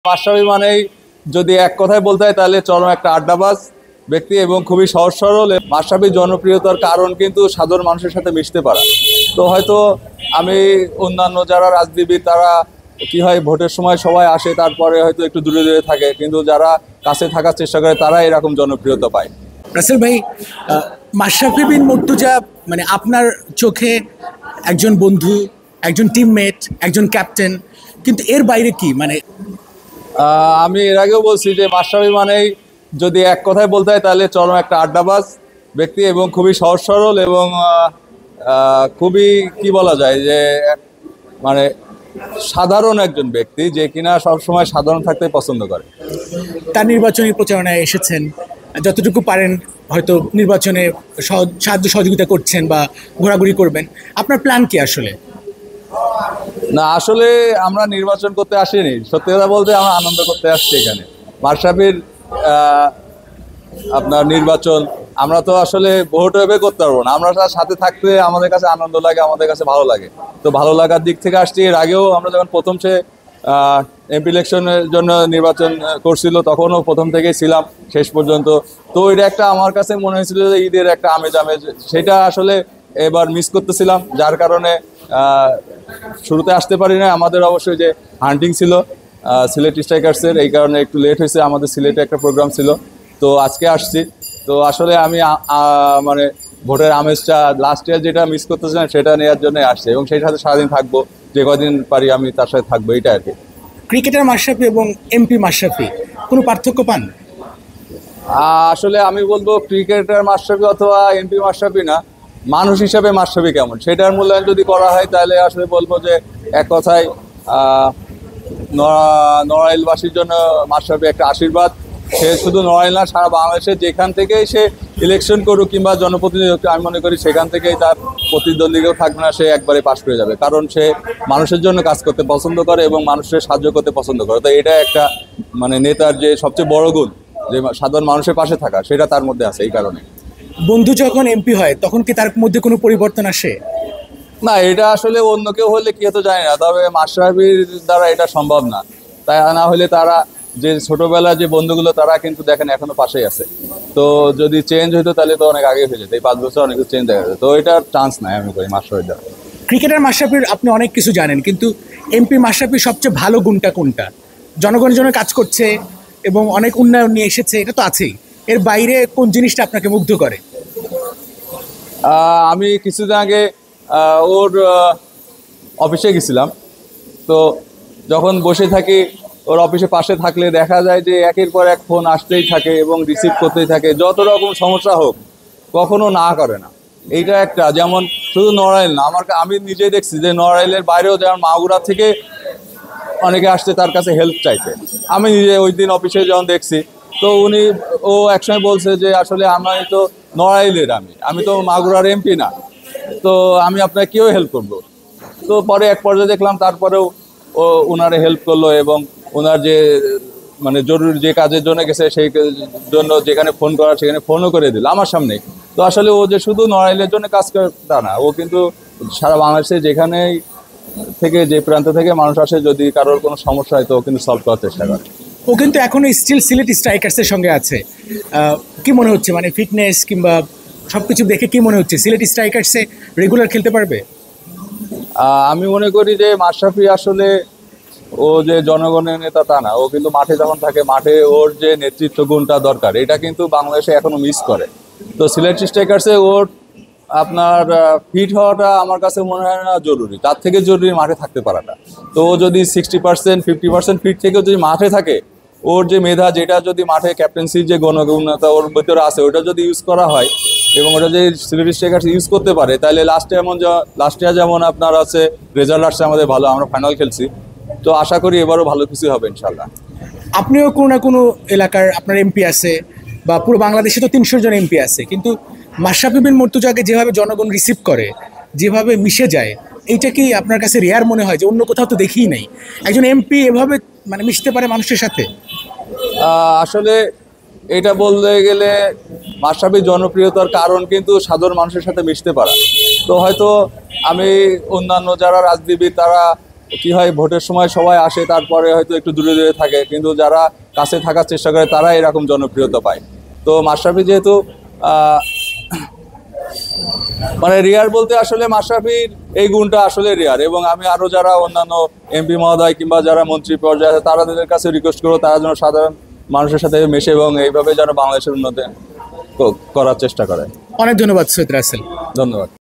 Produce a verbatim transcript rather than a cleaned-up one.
মাশরাফি মানেই যদি এক কথায় বলতে হয় তাহলে চরম একটা আড্ডাবাজ ব্যক্তি এবং খুবই সহজ সরল। মাশরাফির জনপ্রিয়তার কারণ কিন্তু সাধারণ মানুষের সাথে মিশতে পারা। তো হয়তো আমি অন্যান্য যারা রাজনীতিবিদ তারা কি হয় ভোটের সময় সবাই আসে, তারপরে হয়তো একটু দূরে দূরে থাকে, কিন্তু যারা কাছে থাকার চেষ্টা করে তারা এরকম জনপ্রিয়তা পায়। রাসেল ভাই, মাশরাফি বিন মুর্তজা মানে আপনার চোখে একজন বন্ধু, একজন টিমমেট, একজন ক্যাপ্টেন, কিন্তু এর বাইরে কি মানে? আমি এর আগেও বলছি যে মাশরাফি মানেই যদি এক কথায় বলতে হয় তাহলে চরম একটা আড্ডাবাজ ব্যক্তি এবং খুবই সহজ সরল এবং খুবই কি বলা যায় যে মানে সাধারণ একজন ব্যক্তি যে কিনা সবসময় সাধারণ থাকতে পছন্দ করে। তার নির্বাচনী প্রচারণায় এসেছেন, যতটুকু পারেন হয়তো নির্বাচনে সাহায্য সহযোগিতা করছেন বা ঘোরাঘুরি করবেন। আপনার প্ল্যান কি আসলে? না, আসলে আমরা নির্বাচন করতে আসিনি, সত্যি কথা বলতে আমরা আনন্দ করতে আসছি এখানে। মাশরাফির আপনার নির্বাচন আমরা তো আসলে ভোট হবে করতে পারবো না, আমরা তার সাথে থাকতে আমাদের কাছে আনন্দ লাগে, আমাদের কাছে ভালো লাগে। তো ভালো লাগার দিক থেকে আসছি। এর আগেও আমরা যখন প্রথম সে এমপি ইলেকশনের জন্য নির্বাচন করছিল তখনও প্রথম থেকেই ছিলাম শেষ পর্যন্ত। তো এটা একটা আমার কাছে মনে হয়েছিল যে ঈদের একটা আমেজ আমেজ সেটা আসলে এবার মিস করতেছিলাম, যার কারণে শুরুতে আসতে পারি না। আমাদের অবশ্যই যে হান্টিং ছিল সিলেট স্ট্রাইকার্সের, এই কারণে একটু লেট হয়েছে। আমাদের সিলেটে একটা প্রোগ্রাম ছিল, তো আজকে আসছি। তো আসলে আমি মানে ভোটের আমেজটা লাস্ট ইয়ার যেটা মিস করতেছিলাম সেটা নেওয়ার জন্য আসছি এবং সেই সাথে সারাদিন থাকবো, যে কদিন পারি আমি তার সাথে থাকবো, এটা আর কি। ক্রিকেটার মাশরাফি এবং এমপি মাশরাফি কোনো পার্থক্য পান? আসলে আমি বলবো ক্রিকেটার মাশরাফি অথবা এমপি মাশরাফি না, মানুষ হিসাবে মাশরাফি কেমন সেটার মূল্যায়ন যদি করা হয় তাহলে আসলে বলবো যে এক কথায় নড়াইলবাসীর জন্য মাশরাফি একটা আশীর্বাদ। সে শুধু নড়াইল না, সারা বাংলাদেশে যেখান থেকেই সে ইলেকশন করুক কিংবা জনপ্রতিনিধি, আমি মনে করি সেখান থেকেই তার প্রতিদ্বন্দ্বীকেও থাকবে না, সে একবারে পাশ করে যাবে। কারণ সে মানুষের জন্য কাজ করতে পছন্দ করে এবং মানুষের সাহায্য করতে পছন্দ করে। তো এটা একটা মানে নেতার যে সবচেয়ে বড় গুণ, যে সাধারণ মানুষের পাশে থাকা, সেটা তার মধ্যে আছে। এই কারণে বন্ধু যখন এমপি হয় তখন কি তার মধ্যে কোনো পরিবর্তন আসে? না, এটা আসলে অন্য কেউ হলে কি হতো জানি না, তবে মাশরাফির দ্বারা এটা সম্ভব না। তাই না হলে তারা যে ছোটবেলার যে বন্ধুগুলো তারা কিন্তু দেখেন এখনো পাশেই আছে। তো যদি চেঞ্জ হইতো তাহলে তো অনেক আগে হয়ে যেত। এই পাঁচ বছর অনেক চেঞ্জ দেখা যেত, তো এটার চান্স নাই আমি করি মাশরাফির দ্বারা। ক্রিকেটার মাশরাফির আপনি অনেক কিছু জানেন, কিন্তু এমপি মাশরাফির সবচেয়ে ভালো গুণটা কোনটা? জনগণের জন্য কাজ করছে এবং অনেক উন্নয়ন নিয়ে এসেছে, এটা তো আছেই। এর বাইরে কোন জিনিসটা আপনাকে মুগ্ধ করে? আমি কিছুদিন আগে ওর অফিসে গেছিলাম, তো যখন বসে থাকি ওর অফিসে পাশে থাকলে দেখা যায় যে একের পর এক ফোন আসতেই থাকে এবং রিসিভ করতেই থাকে, যত রকম সমস্যা হোক কখনো না করে না। এইটা একটা, যেমন শুধু নড়াইল না, আমার আমি নিজেই দেখছি যে নড়াইলের বাইরেও যেমন মাগুরা থেকে অনেকে আসছে তার কাছে হেল্প চাইতে। আমি নিজে ওই দিন অফিসে যখন দেখছি, তো উনি ও একসময় বলছে যে আসলে আমি তো নড়াইলের, আমি আমি তো মাগুরার এমপি না, তো আমি আপনাকে কেউ হেল্প করবো। তো পরে এক পর্যায়ে দেখলাম তারপরেও ও ওনারে হেল্প করলো এবং ওনার যে মানে জরুরি যে কাজের জন্য গেছে সেই জন্য যেখানে ফোন করার সেখানে ফোনও করে দিল আমার সামনে। তো আসলে ও যে শুধু নড়াইলের জন্য কাজ করে তা না, ও কিন্তু সারা বাংলাদেশে যেখানেই থেকে যে প্রান্ত থেকে মানুষ আসে, যদি কারোর কোনো সমস্যা হয় তো ও কিন্তু সলভ করার চেষ্টা করে। ও কিন্তু এখনো স্টিল সিলেট স্ট্রাইকার্সের সঙ্গে আছে। কি মনে হচ্ছে, মানে ফিটনেস কিংবা সবকিছু দেখে কি মনে হচ্ছে সিলেট স্ট্রাইকার্সে রেগুলার খেলতে পারবে? আমি মনে করি যে মাশরাফি আসলে ও যে জনগণের নেতা তা না, ও কিন্তু মাঠে যখন থাকে মাঠে ওর যে নেতৃত্ব গুণটা দরকার এটা কিন্তু বাংলাদেশে এখনো মিস করে। তো সিলেট স্ট্রাইকার্সে ওর আপনার ফিট হওয়াটা আমার কাছে মনে হয় না জরুরি, তার থেকে জরুরি মাঠে থাকতে পারাটা। তো ও যদি sixty percent fifty percent fit থেকেও যদি মাঠে থাকে, ওর যে মেধা যেটা যদি মাঠে ক্যাপ্টেন্সির যে গণগুণতা ওর ভিতরে আছে ওটা যদি ইউজ করা হয় এবং ওটা যদি সিলেট স্ট্রাইকার্স ইউজ করতে পারে, তাহলে লাস্টে এমন লাস্ট ইয়ার যেমন আপনার আছে রেজাল্ট আসছে আমাদের ভালো, আমরা ফাইনাল খেলছি, তো আশা করি এবারও ভালো কিছু হবে ইনশাল্লাহ। আপনিও কোনো না কোনো এলাকার আপনার এমপি আছে বা পুরো বাংলাদেশে তো তিনশো জন এমপি আছে, কিন্তু মাশরাফি বিন মুর্তজাকে যেভাবে জনগণ রিসিভ করে, যেভাবে মিশে যায়, এইটা কি আপনার কাছে রেয়ার মনে হয় যে অন্য কোথাও তো দেখিই নাই একজন এমপি এভাবে মানে মিশতে পারে মানুষের সাথে? আসলে এটা বলতে গেলে মাশরাফির জনপ্রিয়তার কারণ কিন্তু সাধারণ মানুষের সাথে মিশতে পারা। তো হয়তো আমি অন্যান্য যারা রাজনীতিবিদ তারা কি হয়, ভোটের সময় সবাই আসে, তারপরে হয়তো একটু দূরে দূরে থাকে, কিন্তু যারা কাছে থাকার চেষ্টা করে তারা এরকম জনপ্রিয়তা পায়। তো মাশরাফি যেহেতু আহ, মানে রিয়ার বলতে আসলে মাশরাফির এই গুণটা আসলে রিয়ার, এবং আমি আরো যারা অন্যান্য এমপি মহোদয় কিংবা যারা মন্ত্রী পর্যায়ে আছে তাদের কাছে রিকোয়েস্ট করবো তারা যেন সাধারণ মানুষের সাথে মেশে এবং এইভাবে যেন বাংলাদেশের উন্নতি ক- করার চেষ্টা করে। অনেক ধন্যবাদ সৈয়দ রাসেল। ধন্যবাদ।